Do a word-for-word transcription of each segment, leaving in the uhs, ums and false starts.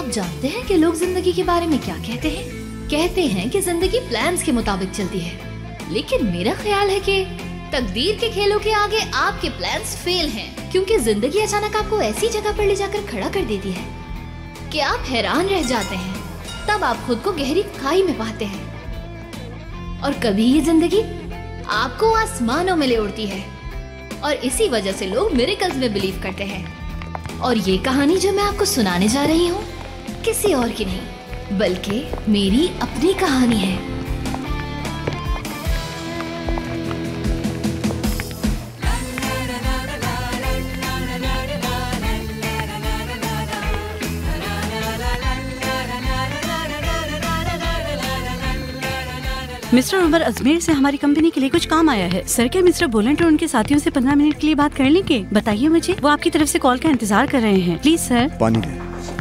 आप जानते हैं कि लोग जिंदगी के बारे में क्या कहते हैं? कहते हैं कि जिंदगी प्लान्स के मुताबिक चलती है, लेकिन मेरा ख्याल है कि तकदीर के खेलों के आगे आपके प्लान्स फेल हैं, क्योंकि जिंदगी अचानक आपको ऐसी जगह पर ले जाकर खड़ा कर देती है कि आप हैरान रह जाते हैं। तब आप खुद को गहरी खाई में पाते हैं और कभी ये जिंदगी आपको आसमानों में ले उड़ती है। और इसी वजह से लोग मिरेकल्स में बिलीव करते हैं। और ये कहानी जो मैं आपको सुनाने जा रही हूँ किसी और की नहीं, बल्कि मेरी अपनी कहानी है। मिस्टर उमर अजमेर से हमारी कंपनी के लिए कुछ काम आया है। सर क्या मिस्टर बोलेंट और उनके साथियों से पंद्रह मिनट के लिए बात कर लेंगे? बताइए मुझे, वो आपकी तरफ से कॉल का इंतजार कर रहे हैं। Please sir. पानी दे।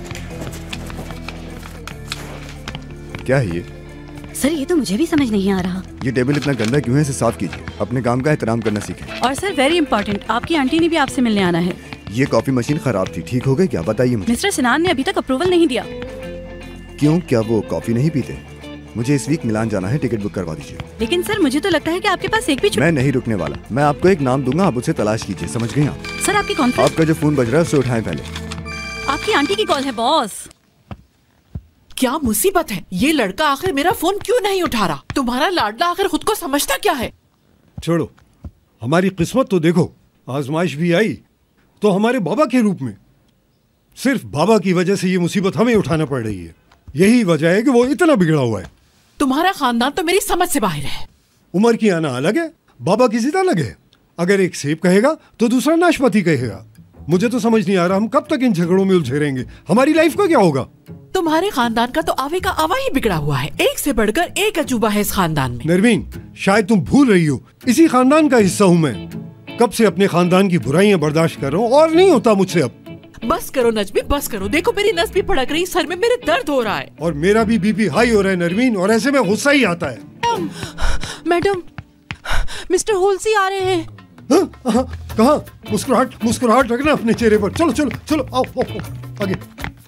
क्या है ये? सर ये तो मुझे भी समझ नहीं आ रहा। ये टेबल इतना गंदा क्यों है? इसे साफ कीजिए। अपने काम का एहतराम करना सीखें। और सर वेरी इंपॉर्टेंट, आपकी आंटी ने भी आपसे मिलने आना है। ये कॉफी मशीन खराब थी, ठीक हो गई क्या? बताइए मुझे। मिस्टर सिनान ने अभी तक अप्रूवल नहीं दिया। क्यों, क्या वो कॉफी नहीं पीते? मुझे इस वीक मिलान जाना है, टिकट बुक करवा दीजिए। लेकिन सर मुझे तो लगता है कि आपके पास एक भी। मैं नहीं रुकने वाला। मैं आपको एक नाम दूंगा, आप उसे तलाश कीजिए, समझ गई आप? सर आपकी कॉन्फ्रेंस। आपका जो फोन बज रहा है उसे उठाएं पहले। आपकी आंटी की कॉल है बॉस। क्या मुसीबत है? ये लड़का आखिर मेरा फोन क्यों नहीं उठा रहा? तुम्हारा लाडला आखिर खुद को समझता क्या है? छोड़ो, हमारी किस्मत तो देखो, आजमाइश भी आई तो हमारे बाबा के रूप में। सिर्फ बाबा की वजह से ये मुसीबत हमें उठाना पड़ रही है। यही वजह है कि वो इतना बिगड़ा हुआ है। तुम्हारा खानदान तो मेरी समझ से बाहर है। उमर की आना अलग है, बाबा की जिद अलग है। अगर एक सेब कहेगा तो दूसरा नाशपाती कहेगा। मुझे तो समझ नहीं आ रहा हम कब तक इन झगड़ों में उलझे रहेंगे। हमारी लाइफ का क्या होगा? तुम्हारे खानदान का तो आवे का आवा ही बिगड़ा हुआ है। एक से बढ़कर एक अजूबा है इस खानदान में। नरमीन, शायद तुम भूल रही हो, इसी खानदान का हिस्सा हूँ मैं। कब से अपने खानदान की बुराइयां बर्दाश्त कर रहा हूँ और नहीं होता मुझसे अब। बस करो नजमी, बस करो। देखो मेरी नस भी फड़क रही, सर में मेरे दर्द हो रहा है। और मेरा भी बीपी हाई हो रहा है नरमीन, और ऐसे में गुस्सा ही आता है। मैडम, मिस्टर होल्सी आ रहे हैं। कहाँ? मुस्कुराहट मुस्कुराहट रखना अपने चेहरे पर। चलो चलो चलो, आओ, आओ, आओ आगे।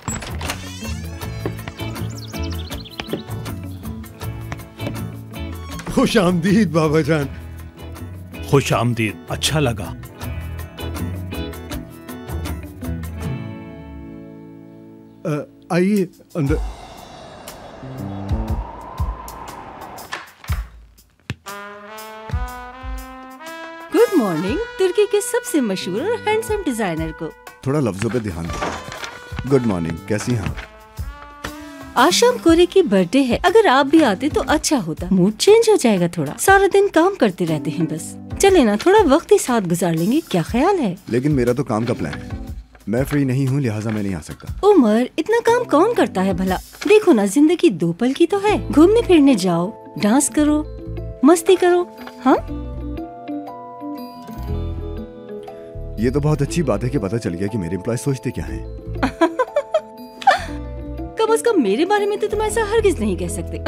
खुश आमदीद बाबा जान। खुश आमदीद, अच्छा लगा। आइए अंदर। गुड मॉर्निंग तुर्की के सबसे मशहूर और हैंडसम डिजाइनर को। थोड़ा लफ्जों पे ध्यान दो। गुड मॉर्निंग, कैसी हैं आप? आज शाम कोरे की बर्थडे है, अगर आप भी आते तो अच्छा होता। मूड चेंज हो जाएगा थोड़ा। सारा दिन काम करते रहते हैं बस। चले ना, थोड़ा वक्त ही साथ गुजार लेंगे, क्या ख्याल है? लेकिन मेरा तो काम का प्लान है, मैं फ्री नहीं हूँ, लिहाजा मैं नहीं आ सकता। उमर, इतना काम कौन करता है भला? देखो ना, जिंदगी दो पल की तो है। घूमने फिरने जाओ, डांस करो, मस्ती करो। हाँ, ये तो बहुत अच्छी बात है कि पता चल गया कि मेरे एम्प्लॉय सोचते क्या हैं। कम से कम मेरे बारे में तो तुम ऐसा हरगिज नहीं कह सकते।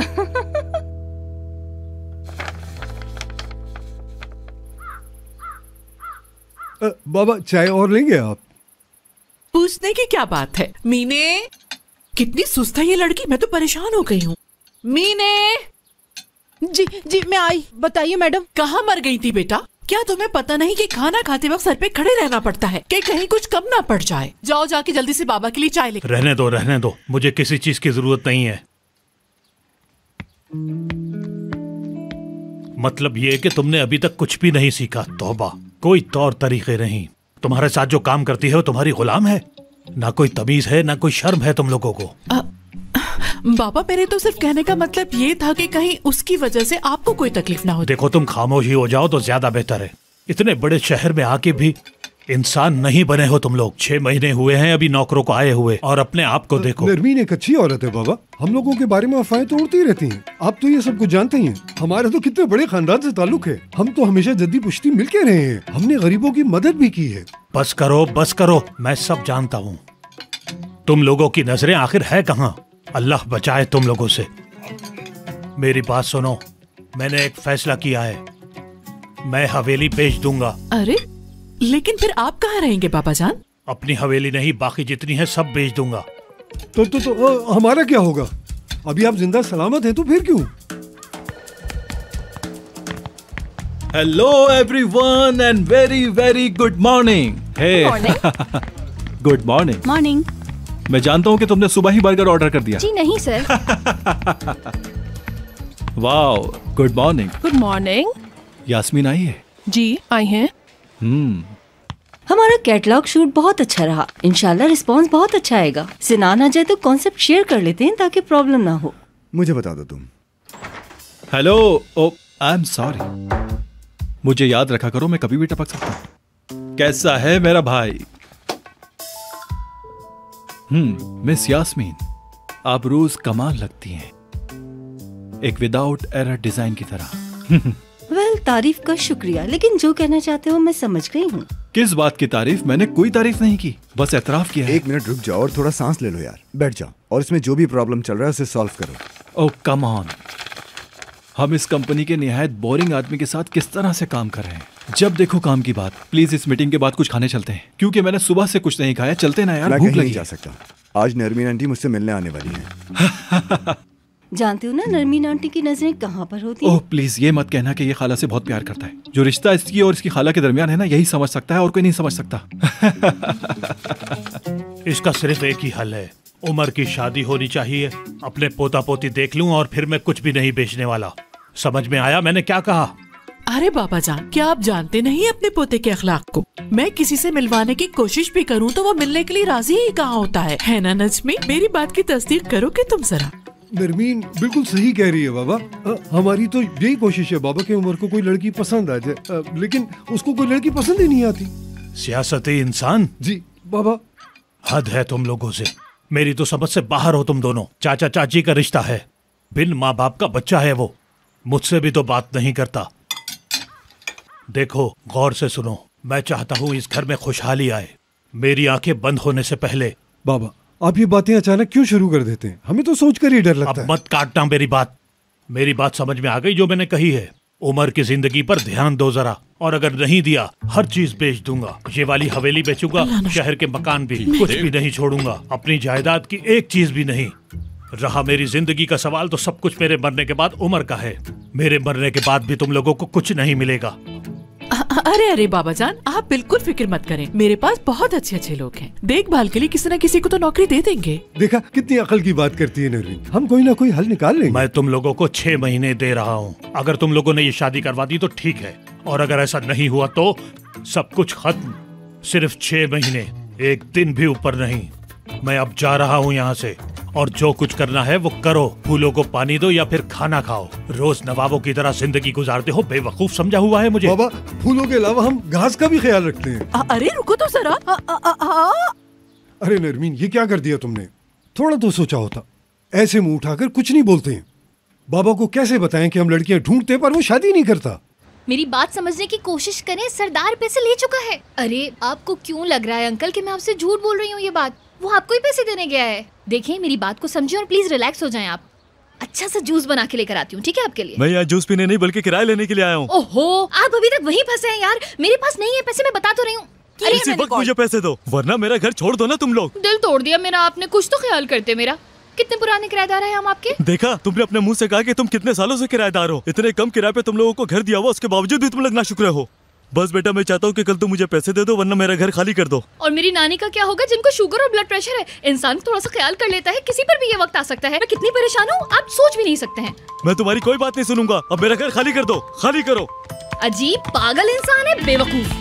आ, बाबा चाय और लेंगे आप? पूछने की क्या बात है? मीने, कितनी सुस्त है ये लड़की, मैं तो परेशान हो गई हूँ। मीने। जी जी मैं आई। बताइए मैडम। कहाँ मर गई थी बेटा? क्या तुम्हें पता नहीं कि खाना खाते वक्त सर पे खड़े रहना पड़ता है कि कहीं कुछ कम ना पड़ जाए? जाओ जाके जल्दी से बाबा के लिए चाय ले। रहने दो रहने दो, मुझे किसी चीज की जरूरत नहीं है। मतलब ये कि तुमने अभी तक कुछ भी नहीं सीखा। तौबा, कोई तौर तरीके नहीं। तुम्हारे साथ जो काम करती है वो तुम्हारी गुलाम है। ना कोई तमीज है, ना कोई शर्म है तुम लोगों को। आ, बाबा, मेरे तो सिर्फ कहने का मतलब ये था कि कहीं उसकी वजह से आपको कोई तकलीफ ना हो। देखो, तुम खामोश ही हो जाओ तो ज्यादा बेहतर है। इतने बड़े शहर में आके भी इंसान नहीं बने हो तुम लोग। छह महीने हुए हैं अभी नौकरों को आए हुए, और अपने आप को देखो। नरमीन एक अच्छी औरत है बाबा, हम लोगों के बारे में अफवाहें तो उड़ती रहती हैं। आप तो ये सब कुछ जानते ही हैं। हमारे तो कितने बड़े खानदान से ताल्लुक है। हम तो हमेशा जद्दी पुश्ती मिल के रहे हैं। हमने गरीबों की मदद भी की है। बस करो बस करो, मैं सब जानता हूँ। तुम लोगों की नजरें आखिर है कहाँ? अल्लाह बचाए तुम लोगों से। मेरी बात सुनो, मैंने एक फैसला किया है, मैं हवेली बेच दूंगा। अरे लेकिन फिर आप कहाँ रहेंगे बाबा जान? अपनी हवेली नहीं, बाकी जितनी है सब बेच दूंगा। तो तो, तो आ, हमारा क्या होगा? अभी आप जिंदा सलामत हैं तो फिर क्यों? Hello everyone and very very good morning. Hey good morning. Morning. मैं जानता हूँ कि तुमने सुबह ही बर्गर ऑर्डर कर दिया। जी नहीं sir. Wow, good morning. Good morning. Yasmeen आई है? जी आई हैं। हम्म हमारा कैटलॉग शूट बहुत अच्छा रहा। इंशाल्लाह रिस्पांस बहुत अच्छा आएगा। सिनान आ जाए तो कॉन्सेप्ट शेयर कर लेते हैं ताकि प्रॉब्लम ना हो। मुझे बता दो तुम। Hello, oh I am sorry. मुझे याद रखा करो, मैं कभी भी टपक सकता हूँ। कैसा है मेरा भाई? हम्म मिस यास्मीन, आप रोज कमाल लगती हैं, एक विदाउट एरर डिजाइन की तरह। वेल well, तारीफ का शुक्रिया, लेकिन जो कहना चाहते हो मैं समझ गई हूँ। किस बात की तारीफ? मैंने कोई तारीफ नहीं की, बस एतराफ किया है। एक मिनट रुक जाओ और थोड़ा सांस ले लो यार। बैठ जाओ और इसमें जो भी प्रॉब्लम चल रहा है उसे सॉल्व करो। ओह कम ऑन, हम इस कंपनी के निहायत बोरिंग आदमी के साथ किस तरह से काम कर रहे हैं। जब देखो काम की बात। प्लीज इस मीटिंग के बाद कुछ खाने चलते हैं, क्योंकि मैंने सुबह से कुछ नहीं खाया। चलते ना यार, भूख लगी। जा सकता। आज नरमीन आंटी मुझसे मिलने आने वाली हैं। जानते हो ना नरमीन आंटी की नजरें कहाँ पर होती हैं? ओह प्लीज ये मत कहना कि ये खाला से बहुत प्यार करता है। जो रिश्ता इसकी और इसकी खाला के दरमियान है ना, यही समझ सकता है और कोई नहीं समझ सकता। इसका सिर्फ एक ही हल है, उमर की शादी होनी चाहिए। अपने पोता पोती देख लूं और फिर मैं कुछ भी नहीं बेचने वाला। समझ में आया मैंने क्या कहा? अरे बाबा जान, क्या आप जानते नहीं अपने पोते के अखलाक को? मैं किसी से मिलवाने की कोशिश भी करूं तो वो मिलने के लिए राजी ही कहाँ होता है, है ना नजमी? मेरी बात की तस्दीक करो कि तुम जरा। नरमीन बिल्कुल सही कह रही है बाबा। आ, हमारी तो यही कोशिश है बाबा कि उमर को कोई लड़की पसंद आ जाए, आ, लेकिन उसको कोई लड़की पसंद ही नहीं आती। सियासती इंसान। जी बाबा। हद है तुम लोगों से, मेरी तो समझ से बाहर हो तुम दोनों। चाचा चाची का रिश्ता है, बिन माँ बाप का बच्चा है वो, मुझसे भी तो बात नहीं करता। देखो गौर से सुनो, मैं चाहता हूँ इस घर में खुशहाली आए, मेरी आंखें बंद होने से पहले। बाबा आप ये बातें अचानक क्यों शुरू कर देते हैं? हमें तो सोचकर ही डर लगता अब है। मत काटना मेरी बात। मेरी बात समझ में आ गई जो मैंने कही है। उमर की जिंदगी पर ध्यान दो जरा, और अगर नहीं दिया हर चीज बेच दूंगा। ये वाली हवेली बेचूंगा, शहर के मकान भी, कुछ भी नहीं छोड़ूंगा। अपनी जायदाद की एक चीज भी नहीं। रहा मेरी जिंदगी का सवाल तो सब कुछ मेरे मरने के बाद उमर का है। मेरे मरने के बाद भी तुम लोगों को कुछ नहीं मिलेगा। अरे अरे बाबा जान, आप बिल्कुल फिक्र मत करें, मेरे पास बहुत अच्छे अच्छे लोग हैं। देखभाल के लिए किसी न किसी को तो नौकरी दे देंगे। देखा कितनी अकल की बात करती है नरमीन। हम कोई ना कोई हल निकाल लेंगे। मैं तुम लोगों को छह महीने दे रहा हूँ। अगर तुम लोगों ने ये शादी करवा दी तो ठीक है, और अगर ऐसा नहीं हुआ तो सब कुछ खत्म। सिर्फ छह महीने, एक दिन भी ऊपर नहीं। मैं अब जा रहा हूँ यहाँ से, और जो कुछ करना है वो करो। फूलों को पानी दो या फिर खाना खाओ। रोज नवाबों की तरह जिंदगी गुजारते हो, बेवकूफ समझा हुआ है मुझे। बाबा फूलों के अलावा हम घास का भी ख्याल रखते हैं। आ, अरे रुको तो जरा। आ, आ, आ, आ, अरे नरमीन ये क्या कर दिया तुमने? थोड़ा तो सोचा होता। ऐसे मुंह उठाकर कुछ नहीं बोलते हैं। बाबा को कैसे बताएं कि हम लड़कियां ढूंढते पर वो शादी नहीं करता? मेरी बात समझने की कोशिश करें, सरदार पैसे ले चुका है। अरे आपको क्यों लग रहा है अंकल कि मैं आपसे झूठ बोल रही हूँ? ये बात वो आपको ही पैसे देने गया है। देखिए मेरी बात को समझिए और प्लीज रिलैक्स हो जाएं आप। अच्छा सा जूस बना के लेकर आती हूँ, ठीक है आपके लिए? मैं यहाँ जूस पीने नहीं बल्कि किराया लेने के लिए आया हूँ। ओहो, आप अभी तक वहीं फंसे हैं यार। मेरे पास नहीं है पैसे, मैं बता तो रही हूँ। अरे इसी वक्त मुझे पैसे दो, वरना मेरा घर छोड़ दो ना तुम लोग। दिल तोड़ दिया मेरा आपने, कुछ तो ख्याल करते मेरा। कितने पुराने किराएदार हैं हम आपके? देखा, तुमने अपने मुंह से कहा कि तुम कितने सालों से किराएदार हो। इतने कम किराए पे तुम लोगों को घर दिया हुआ, उसके बावजूद भी तुम लोग नाशुक्र हो। बस बेटा मैं चाहता हूँ कि कल तुम मुझे पैसे दे दो, वरना मेरा घर खाली कर दो। और मेरी नानी का क्या होगा जिनको शुगर और ब्लड प्रेशर है? इंसान थोड़ा सा ख्याल कर लेता है, किसी पर भी ये वक्त आ सकता है। मैं कितनी परेशान हूँ आप सोच भी नहीं सकते हैं। मैं तुम्हारी कोई बात नहीं सुनूंगा। अब मेरा घर खाली कर दो, खाली करो। अजीब पागल इंसान है, बेवकूफ।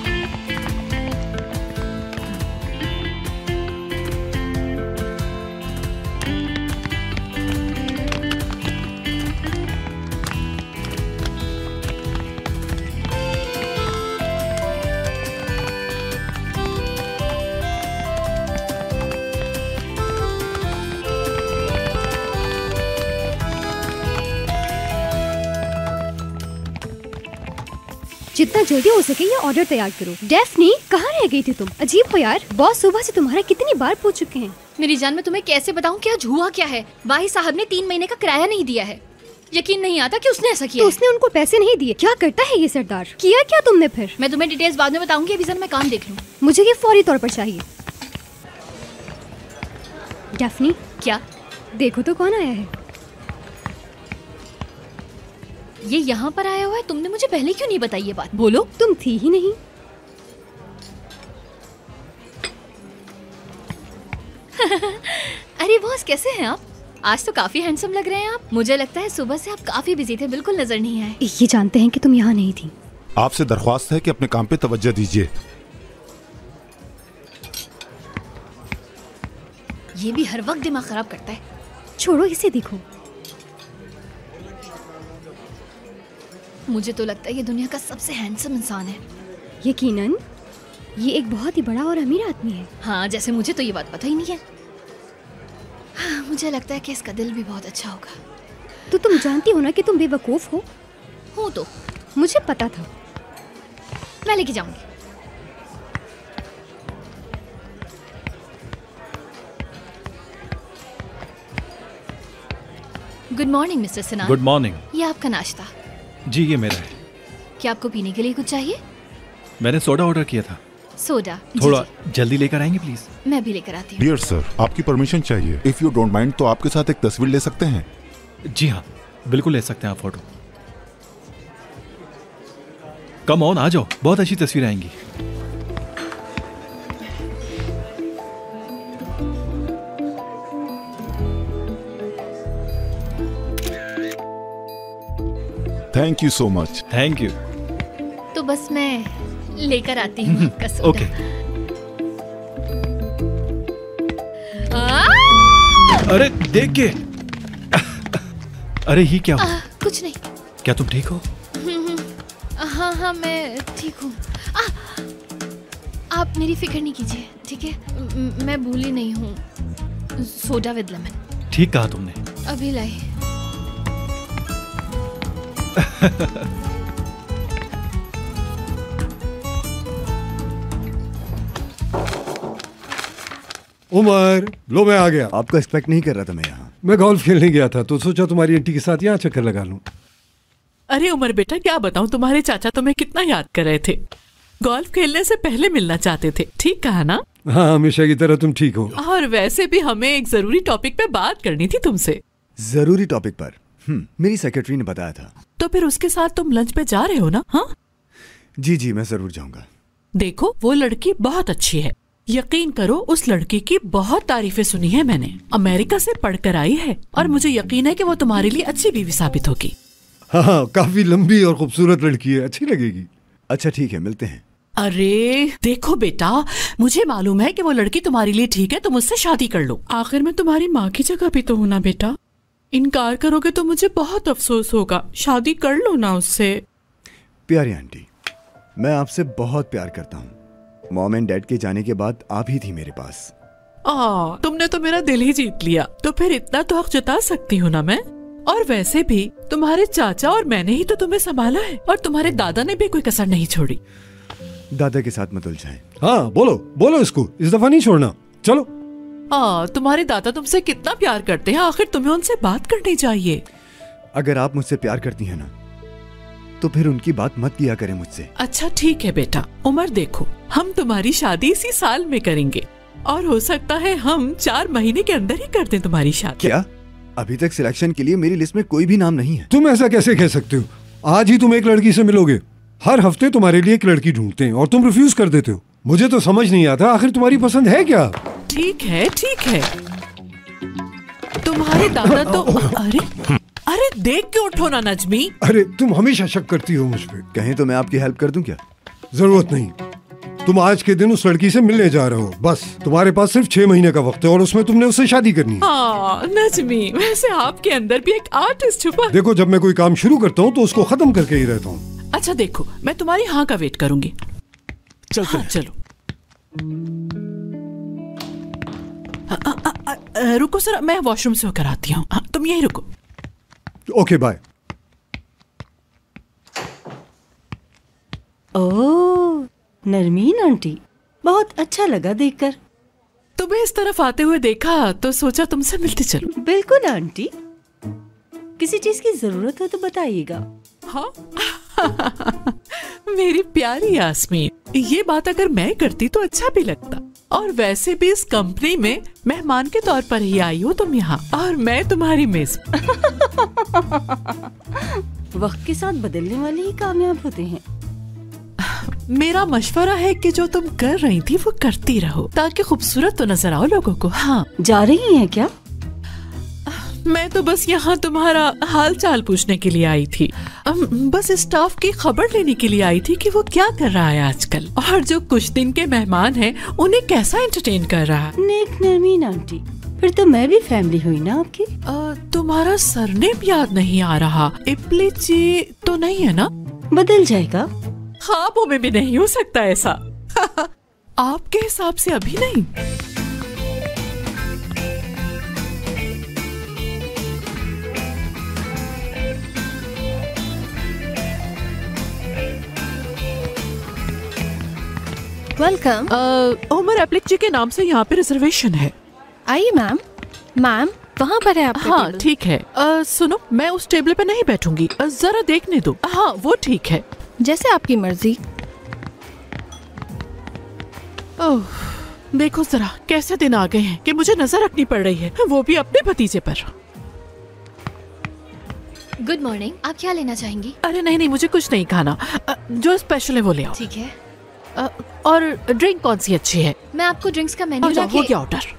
जितना जल्दी हो सके ये ऑर्डर तैयार करो। डेफनी कहाँ रह गई थी तुम? अजीब हो यार, बॉस सुबह से तुम्हारा कितनी बार पूछ चुके हैं। मेरी जान मैं तुम्हें कैसे बताऊं कि आज हुआ क्या है। वाही साहब ने तीन महीने का किराया नहीं दिया है। यकीन नहीं आता कि उसने ऐसा किया। तो उसने उनको पैसे नहीं दिए? क्या करता है ये सरदार? किया क्या तुमने फिर? मैं तुम्हें डिटेल्स बाद में बताऊंगी, अभी जरा मैं काम देख लूं। मुझे ये फौरी तौर पर चाहिए। डैफ्नी, क्या? देखो तो कौन आया है। ये यहाँ पर आया हुआ है? तुमने मुझे पहले क्यों नहीं बताई ये बात? बोलो। तुम थी ही नहीं। अरे बॉस, कैसे हैं आप? आज तो काफी हैंडसम लग रहे हैं आप। मुझे लगता है सुबह से आप काफी बिजी थे, बिल्कुल नजर नहीं आए। ये जानते हैं कि तुम यहाँ नहीं थी। आपसे दरख्वास्त है कि अपने काम पे तवज्जो दीजिए। ये भी हर वक्त दिमाग खराब करता है। छोड़ो इसे, देखो। मुझे तो लगता है ये दुनिया का सबसे हैंडसम इंसान है। यकीनन ये एक बहुत ही बड़ा और अमीर आदमी है। हाँ, जैसे मुझे तो ये बात पता ही नहीं है। हाँ, मुझे लगता है कि इसका दिल भी बहुत अच्छा होगा। तो तुम जानती हो ना कि तुम बेवकूफ हो। हूँ तो मुझे पता था। मैं लेके जाऊंगी। Good morning mister Sinha. Good morning. ये आपका नाश्ता। जी, ये मेरा है। क्या आपको पीने के लिए कुछ चाहिए? मैंने सोडा ऑर्डर किया था। सोडा? थोड़ा जी जी। जल्दी लेकर आएंगे प्लीज। मैं भी लेकर आती हूँ। डियर सर, आपकी परमिशन चाहिए। इफ यू डोंट माइंड तो आपके साथ एक तस्वीर ले सकते हैं? जी हाँ, बिल्कुल ले सकते हैं आप फोटो। कम ऑन, आ जाओ, बहुत अच्छी तस्वीर आएंगी। Thank you so much. Thank you. तो बस मैं लेकर आती हूँ आपका सोडा। ओके। आ! अरे देख के। अरे ही क्या हुआ? आ, कुछ नहीं। क्या तुम ठीक हो? हाँ हाँ, मैं ठीक हूँ। आप मेरी फिक्र नहीं कीजिए, ठीक है? म- मैं भूली नहीं हूँ। Soda with lemon. ठीक कहा तुमने। अभी लाई। उमर, लो मैं आ गया। आपको एक्सपेक्ट नहीं कर रहा था मैं यहाँ। मैं गोल्फ खेलने गया था तो सोचा तुम्हारी आंटी के साथ यहाँ चक्कर लगा लूं। अरे उमर बेटा, क्या बताऊं, तुम्हारे चाचा तुम्हें कितना याद कर रहे थे। गोल्फ खेलने से पहले मिलना चाहते थे। ठीक कहा ना? हाँ, हमेशा की तरह तुम ठीक हो। और वैसे भी हमें एक जरूरी टॉपिक पे बात करनी थी तुमसे। जरूरी टॉपिक पर? हम्म, मेरी सेक्रेटरी ने बताया था। तो फिर उसके साथ तुम लंच पे जा रहे हो ना? हाँ जी जी, मैं जरूर जाऊंगा। देखो, वो लड़की बहुत अच्छी है। यकीन करो, उस लड़की की बहुत तारीफें सुनी है मैंने। अमेरिका से पढ़कर आई है और मुझे यकीन है कि वो तुम्हारे लिए अच्छी बीवी साबित होगी। हाँ हाँ, काफी लंबी और खूबसूरत लड़की है, अच्छी लगेगी। अच्छा ठीक है, मिलते हैं। अरे देखो बेटा, मुझे मालूम है कि वो लड़की तुम्हारे लिए ठीक है, तुम उससे शादी कर लो। आखिर में तुम्हारी माँ की जगह भी तो हूं ना बेटा। इनकार करोगे तो मुझे बहुत अफसोस होगा। शादी कर लो ना उससे। प्यारी आंटी, मैं आपसे बहुत प्यार करता हूँ। मॉम एंड डैड के जाने के बाद आप ही थी मेरे पास। आ, तुमने तो मेरा दिल ही जीत लिया। तो फिर इतना तो हक जता सकती हूँ ना मैं। और वैसे भी तुम्हारे चाचा और मैंने ही तो तुम्हें संभाला है, और तुम्हारे दादा ने भी कोई कसर नहीं छोड़ी। दादा के साथ मत उलझाएं। हाँ, बोलो बोलो, इसको इस दफा नहीं छोड़ना। चलो। आ, तुम्हारे दादा तुमसे कितना प्यार करते हैं, आखिर तुम्हें उनसे बात करनी चाहिए। अगर आप मुझसे प्यार करती हैं ना, तो फिर उनकी बात मत किया करें मुझसे। अच्छा ठीक है बेटा। उमर देखो, हम तुम्हारी शादी इसी साल में करेंगे, और हो सकता है हम चार महीने के अंदर ही कर दें तुम्हारी शादी। क्या? अभी तक सिलेक्शन के लिए मेरी लिस्ट में कोई भी नाम नहीं है। तुम ऐसा कैसे कह सकते हो? आज ही तुम एक लड़की से मिलोगे। हर हफ्ते तुम्हारे लिए एक लड़की ढूंढते हैं और तुम रिफ्यूज कर देते हो। मुझे तो समझ नहीं आता, आखिर तुम्हारी पसंद है क्या? ठीक है ठीक है। तुम्हारे दादा तो अरे अरे देख के उठो ना नजमी। अरे तुम हमेशा शक करती हो मुझ पे। कहें तो मैं आपकी हेल्प कर दूं क्या? जरूरत नहीं। तुम आज के दिन उस लड़की से मिलने जा रहे हो। बस तुम्हारे पास सिर्फ छह महीने का वक्त है और उसमें तुमने उससे शादी करनी है। हाँ नजमी, वैसे आपके अंदर भी एक आर्टिस्ट छुपा है। देखो, जब मैं कोई काम शुरू करता हूँ तो उसको खत्म करके ही रहता हूँ। अच्छा देखो, मैं तुम्हारी हाँ का वेट करूंगी। चलते हाँ, हैं। चलो। आ, आ, आ, आ, रुको सर, मैं वॉशरूम से होकर आती हूँ। हाँ, तुम यही रुको। Okay bye. Oh, Narmeen aunty, बहुत अच्छा लगा देखकर। तुम्हें इस तरफ आते हुए देखा तो सोचा तुमसे मिलते चलो। बिल्कुल आंटी, किसी चीज की जरूरत हो तो बताइएगा। हाँ मेरी प्यारी यास्मीन, ये बात अगर मैं करती तो अच्छा भी लगता। और वैसे भी इस कंपनी में मेहमान के तौर पर ही आई हो तुम यहाँ, और मैं तुम्हारी मिस। वक्त के साथ बदलने वाले ही कामयाब होते हैं। मेरा मशवरा है कि जो तुम कर रही थी वो करती रहो, ताकि खूबसूरत तो नजर आओ लोगों को। हाँ, जा रही हैं क्या? मैं तो बस यहाँ तुम्हारा हाल चाल पूछने के लिए आई थी। अम, बस स्टाफ की खबर लेने के लिए आई थी कि वो क्या कर रहा है आजकल, और जो कुछ दिन के मेहमान हैं उन्हें कैसा एंटरटेन कर रहा है। नेक नरमीन आंटी, फिर तो मैं भी फैमिली हुई ना आपकी। आ, तुम्हारा सरनेम याद नहीं आ रहा। इप्लिची तो नहीं है ना? बदल जाएगा। ख्वाबों में भी नहीं हो सकता ऐसा। आपके हिसाब से अभी नहीं। वेलकम। उमर एप्लिक जी के नाम से यहाँ पे रिजर्वेशन है। आइए मैम। मैम वहाँ पर है आपका हाँ टेबल। ठीक है। आ, सुनो, मैं उस टेबल पे नहीं बैठूंगी, आ, जरा देखने दो। हाँ वो ठीक है। जैसे आपकी मर्जी। ओह, देखो जरा कैसे दिन आ गए हैं कि मुझे नजर रखनी पड़ रही है, वो भी अपने भतीजे पर। गुड मॉर्निंग, आप क्या लेना चाहेंगी? अरे नहीं नहीं, मुझे कुछ नहीं खाना। आ, जो स्पेशल है वो ले आओ। ठीक है। आ, और ड्रिंक कौन सी अच्छी है? मैं आपको ड्रिंक्स का मेन्यू अच्छा, लाके वो क्या ऑर्डर?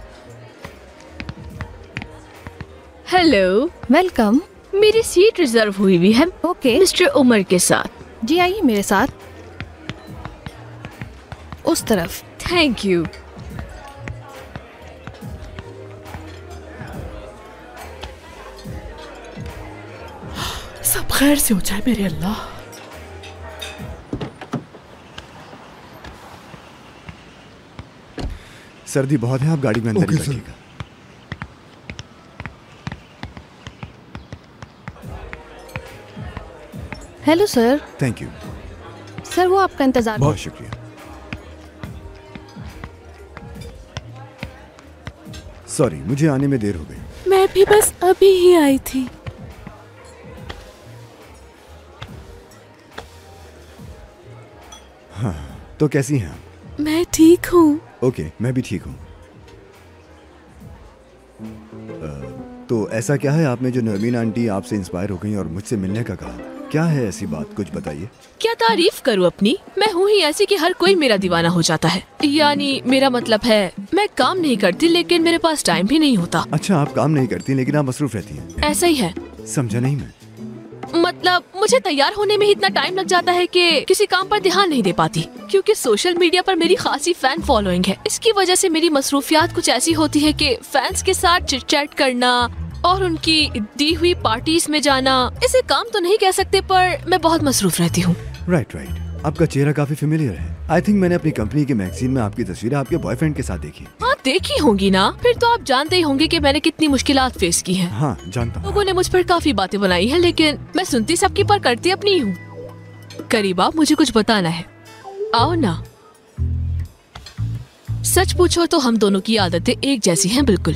Hello, welcome. मेरी सीट रिजर्व हुई हुई है ओके। मिस्टर उमर के साथ। जी आइए मेरे साथ, उस तरफ। Thank you. सब खैर से हो जाए मेरे अल्लाह। सर्दी बहुत है, आप गाड़ी में अंदर ही ओके, सर। बैठिएगा। Hello sir. Thank you. Sir वो आपका इंतजार। बहुत शुक्रिया। सॉरी, मुझे आने में देर हो गई। मैं भी बस अभी ही आई थी। हाँ, तो कैसी हैं आप? मैं ठीक हूँ। ओके, मैं भी ठीक हूँ। तो ऐसा क्या है आप में जो नरमीन आंटी आपसे इंस्पायर हो गई और मुझसे मिलने का कहा? क्या है ऐसी बात, कुछ बताइए। क्या तारीफ करूँ अपनी? मैं हूँ ही ऐसी कि हर कोई मेरा दीवाना हो जाता है। यानी मेरा मतलब है मैं काम नहीं करती लेकिन मेरे पास टाइम भी नहीं होता। अच्छा, आप काम नहीं करती लेकिन आप मसरूफ रहती हैं। ऐसा ही है। समझा नहीं मैं। मतलब मुझे तैयार होने में ही इतना टाइम लग जाता है कि किसी काम पर ध्यान नहीं दे पाती, क्योंकि सोशल मीडिया पर मेरी खासी फैन फॉलोइंग है। इसकी वजह से मेरी मसरूफियात कुछ ऐसी होती है कि फैंस के साथ चिट चैट करना और उनकी दी हुई पार्टीज में जाना, इसे काम तो नहीं कह सकते पर मैं बहुत मसरूफ रहती हूँ। राइट राइट, आपका चेहरा काफी फेमिलियर है। आई थिंक मैंने अपनी कंपनी के मैगजीन में आपकी तस्वीर आपके बॉयफ्रेंड के साथ देखी। हाँ देखी होंगी ना, फिर तो आप जानते ही होंगे कि मैंने कितनी मुश्किलात फेस की हैं। हाँ जानता हूँ। लोगों ने मुझ पर काफी बातें बनाई हैं, लेकिन मैं सुनती सबकी पर करती अपनी हूँ। करीब आप मुझे कुछ बताना है, आओ ना। सच पूछो तो हम दोनों की आदतें एक जैसी हैं बिल्कुल।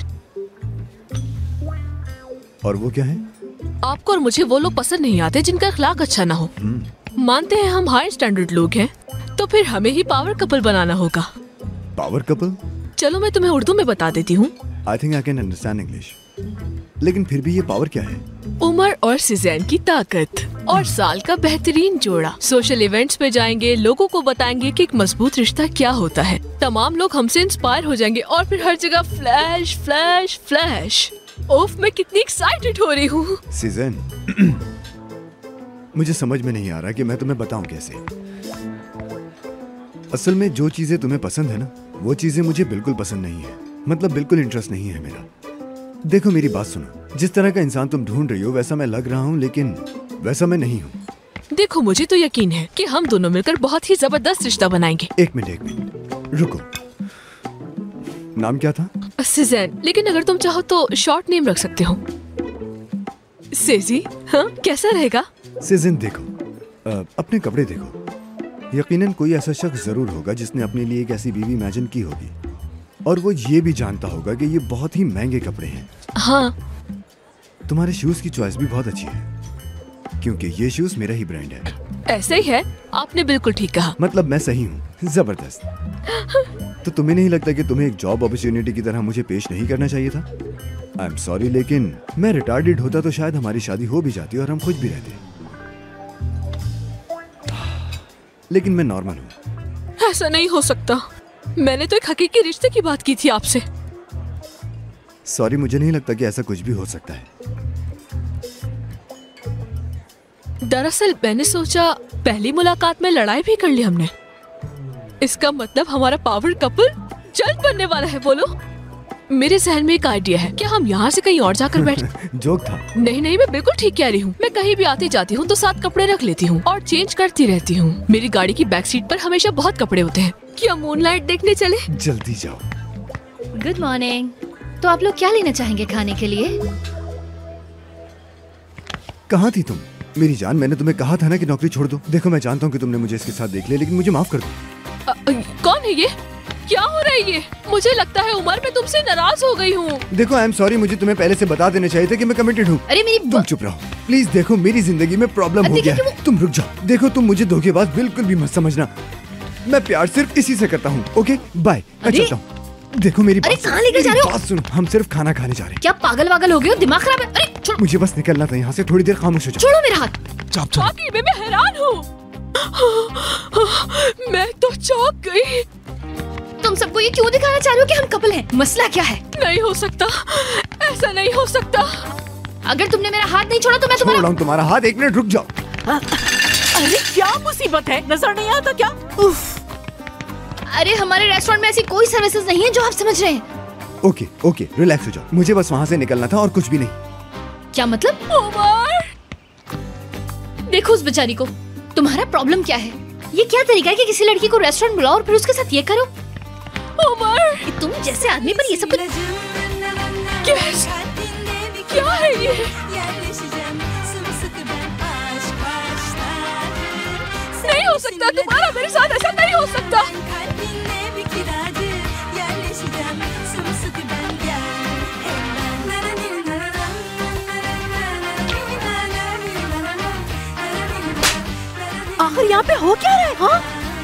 और वो क्या है? आपको और मुझे वो लोग पसंद नहीं आते जिनका अखलाक अच्छा ना हो। मानते हैं हम हाई स्टैंडर्ड लोग हैं, तो फिर हमें ही पावर कपल बनाना होगा। Power couple? चलो मैं तुम्हें उर्दू में बता देती हूँ। I think I can understand English, लेकिन फिर भी ये पावर क्या है? उमर और सिजैन की ताकत और साल का बेहतरीन जोड़ा। सोशल इवेंट्स पे जाएंगे, लोगों को बताएंगे कि एक मजबूत रिश्ता क्या होता है। तमाम लोग हमसे इंस्पायर हो जाएंगे और फिर हर जगह फ्लैश फ्लैश फ्लैश। ओफ, मैं कितनी एक्साइटेड हो रही हूँ। सिजैन, मुझे समझ में नहीं आ रहा कि मैं तुम्हें बताऊं कैसे। असल में जो चीजें तुम्हें पसंद है ना, वो चीजें मुझे बिल्कुल पसंद नहीं है। मतलब बिल्कुल इंटरेस्ट नहीं है मेरा। देखो मेरी बात सुनो, जिस तरह का इंसान तुम ढूंढ रही हो वैसा मैं लग रहा हूँ, लेकिन वैसा मैं नहीं हूँ। देखो मुझे तो यकीन है कि हम दोनों मिलकर बहुत ही जबरदस्त रिश्ता बनाएंगे। एक मिनट एक मिनट रुको, नाम क्या था? सिजैन, लेकिन अगर तुम चाहो तो शॉर्ट नेम रख सकते हो। सेजी, हाँ कैसा रहेगा? सिजैन देखो, आ, अपने कपड़े देखो। यकीनन कोई ऐसा शख्स जरूर होगा जिसने अपने लिए एक ऐसी बीवी इमेजिन की होगी, और वो ये भी जानता होगा कि ये बहुत ही महंगे कपड़े हैं। हाँ। तुम्हारे शूज की चॉइस भी बहुत अच्छी है, क्योंकि ये शूज मेरा ही ब्रांड है। ऐसे ही है, आपने बिल्कुल ठीक कहा। मतलब मैं सही हूँ? जबरदस्त। तो तुम्हें नहीं लगता कि तुम्हें एक जॉब अपॉर्चुनिटी की तरह मुझे पेश नहीं करना चाहिए था? आई एम सॉरी, लेकिन मैं रिटार्डेड होता तो शायद हमारी शादी हो भी जाती और हम खुश भी रहते। लेकिन मैं नॉर्मल हूँ। ऐसा नहीं हो सकता। मैंने तो एक हकीकी रिश्ते की बात की थी आपसे। सॉरी, मुझे नहीं लगता कि ऐसा कुछ भी हो सकता है। दरअसल मैंने सोचा पहली मुलाकात में लड़ाई भी कर ली हमने। इसका मतलब हमारा पावर कपल जल्द बनने वाला है। बोलो, मेरे जहन में एक आइडिया है। क्या हम यहाँ से कहीं और जाकर बैठ जोक था। नहीं नहीं, मैं बिल्कुल ठीक कह रही हूँ। मैं कहीं भी आती जाती हूँ तो साथ कपड़े रख लेती हूँ और चेंज करती रहती हूँ। मेरी गाड़ी की बैक सीट पर हमेशा बहुत कपड़े होते हैं। क्या मूनलाइट देखने चले? जल्दी जाओ। Good morning. तो आप लोग क्या लेना चाहेंगे खाने के लिए? कहाँ थी तुम मेरी जान? मैंने तुम्हें कहा था ना कि नौकरी छोड़ दो। देखो, मैं जानता हूँ कि तुमने मुझे इसके साथ देख लिया, लेकिन मुझे माफ कर दो। अ, अ, कौन है ये? क्या हो रहा है ये? मुझे लगता है उमर, मैं तुमसे नाराज हो गई हूँ। देखो, आई एम सॉरी, मुझे तुम्हें पहले से बता देना चाहिए था कि मैं कमिटेड हूँ। अरे मेरी तुम चुप रहो प्लीज। देखो, मेरी जिंदगी में प्रॉब्लम हो गया है। तुम रुक जाओ। देखो, तुम मुझे धोखेबाज बिल्कुल भी मत समझना। मैं प्यार सिर्फ इसी से करता हूँ। ओके बाय, मैं चलता हूँ। देखो मेरी अरे कहाँ लेकर जा रहे हो? बात सुनो, हम सिर्फ खाना खाने जा रहे हैं। क्या पागल वागल हो गए हो? दिमाग खराब है? अरे छोड़ो। मुझे बस निकलना था यहाँ से। थोड़ी देर खामोश हो जाओ। छोड़ो मेरा हाथ। चाप चाप। वाकई में मैं हैरान हूँ। मैं तो चौंक गई। तुम सबको ये क्यों दिखाना चाह रहे हो कि हम कपल हैं? मसला क्या है? नहीं हो सकता, ऐसा नहीं हो सकता। अगर तुमने मेरा हाथ नहीं छोड़ा तो मैं तुम्हारा छोड़ तुम्हारा हाथ। एक मिनट रुक जाओ। अरे क्या मुसीबत है? नजर नहीं आता क्या? उफ। अरे हमारे रेस्टोरेंट में ऐसी कोई सर्विसेज नहीं है जो आप समझ रहे हैं। ओके ओके, रिलैक्स हो जाओ। मुझे बस वहाँ से निकलना था और कुछ भी नहीं। क्या मतलब? उमर! देखो उस बेचारी को। तुम्हारा प्रॉब्लम क्या है? ये क्या तरीका है कि किसी लड़की को रेस्टोरेंट बुलाओ और फिर उसके साथ ये करो? उमर! तुम जैसे आदमी पर ये सब कुछ... क्या है ये? नहीं हो सकता, तुम्हारा मेरे साथ ऐसा नहीं हो सकता। आखिर यहाँ पे हो क्या रहा है? हाँ?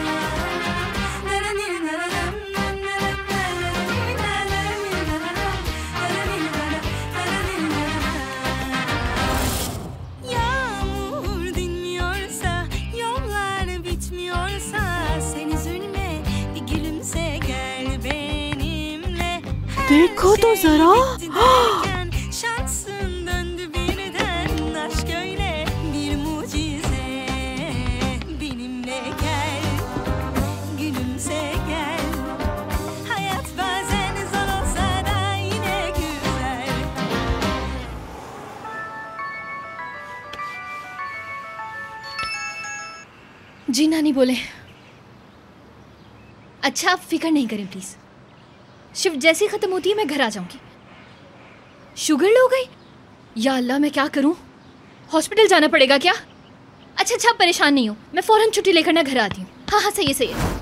देखो तो जरा। जी नानी बोले। अच्छा, आप फिक्र नहीं करें प्लीज। शिफ्ट जैसी खत्म होती है मैं घर आ जाऊंगी। शुगर लो गई? या अल्लाह, मैं क्या करूं? हॉस्पिटल जाना पड़ेगा क्या? अच्छा अच्छा, परेशान नहीं हो, मैं फौरन छुट्टी लेकर ना घर आती हूँ। हाँ हाँ, सही है सही है।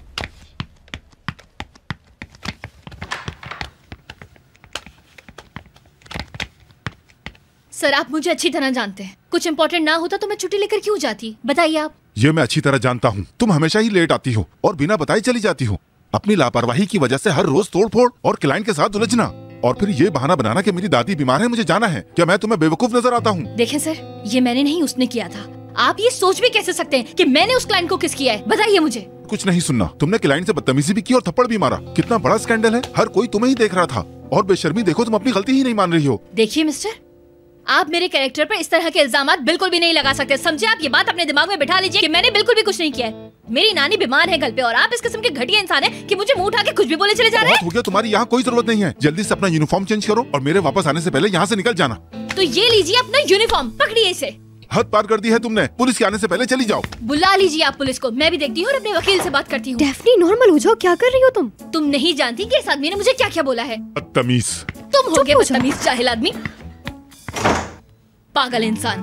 सर, आप मुझे अच्छी तरह जानते हैं। कुछ इंपॉर्टेंट ना होता तो मैं छुट्टी लेकर क्यों जाती? बताइए आप। ये मैं अच्छी तरह जानता हूँ। तुम हमेशा ही लेट आती हो और बिना बताए चली जाती हो। अपनी लापरवाही की वजह से हर रोज तोड़ फोड़ और क्लाइंट के साथ उलझना, और फिर ये बहाना बनाना कि मेरी दादी बीमार है, मुझे जाना है। क्या मैं तुम्हें बेवकूफ नजर आता हूँ? देखें सर, ये मैंने नहीं, उसने किया था। आप ये सोच भी कैसे सकते हैं कि मैंने उस क्लाइंट को किस किया है? बताइए मुझे। कुछ नहीं सुनना। तुमने क्लाइंट से बदतमीजी भी की और थप्पड़ भी मारा। कितना बड़ा स्कैंडल है। हर कोई तुम्हें ही देख रहा था। और बेशर्मी देखो, तुम अपनी गलती ही नहीं मान रही हो। देखिए मिस्टर, आप मेरे कैरेक्टर पर इस तरह के इल्जामात बिल्कुल भी नहीं लगा सकते, समझे? आप ये बात अपने दिमाग में बिठा लीजिए कि मैंने बिल्कुल भी कुछ नहीं किया है। मेरी नानी बीमार है घर पे और आप इस किस्म के घटिया इंसान हैं कि मुझे मुंह उठा के कुछ भी बोले चले जा रहे हैं। हो गया, तुम्हारी यहाँ कोई जरूरत नहीं है। जल्दी से अपना यूनिफॉर्म चेंज करो और मेरे वापस आने से पहले यहाँ से निकल जाना। तो ये लीजिए अपना यूनिफॉर्म, पकड़िए इसे। हद पार कर दी है तुमने। पुलिस के आने से पहले चली जाओ। बुला लीजिए आप पुलिस को, मैं भी देखती हूँ और अपने वकील से बात करती हूँ। डेफनी, नॉर्मल हो जाओ। क्या कर रही हो तुम? तुम नहीं जानती कि इस आदमी ने मुझे क्या क्या बोला है। बदतमीज। तुम हो गए बदतमीज जाहिल आदमी, पागल इंसान।